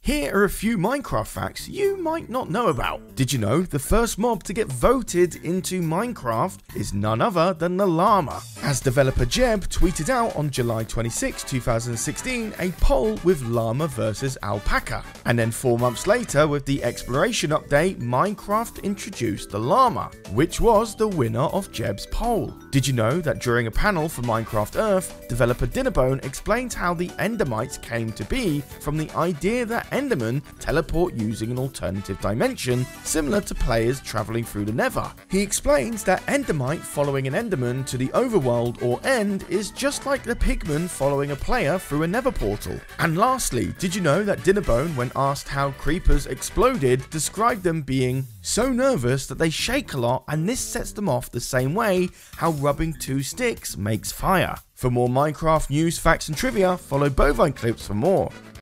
Here are a few Minecraft facts you might not know about. Did you know the first mob to get voted into Minecraft is none other than the Llama? As developer Jeb tweeted out on July 26, 2016, a poll with Llama versus Alpaca. And then 4 months later, with the exploration update, Minecraft introduced the Llama, which was the winner of Jeb's poll. Did you know that during a panel for Minecraft Earth, developer Dinnerbone explains how the Endermites came to be from the idea that Endermen teleport using an alternative dimension, similar to players travelling through the Nether. He explains that Endermite following an Enderman to the overworld or end is just like the Pigman following a player through a Nether portal. And lastly, did you know that Dinnerbone, when asked how creepers exploded, described them being so nervous that they shake a lot, and this sets them off the same way how rubbing 2 sticks makes fire. For more Minecraft news, facts and trivia, follow Bovine Clips for more.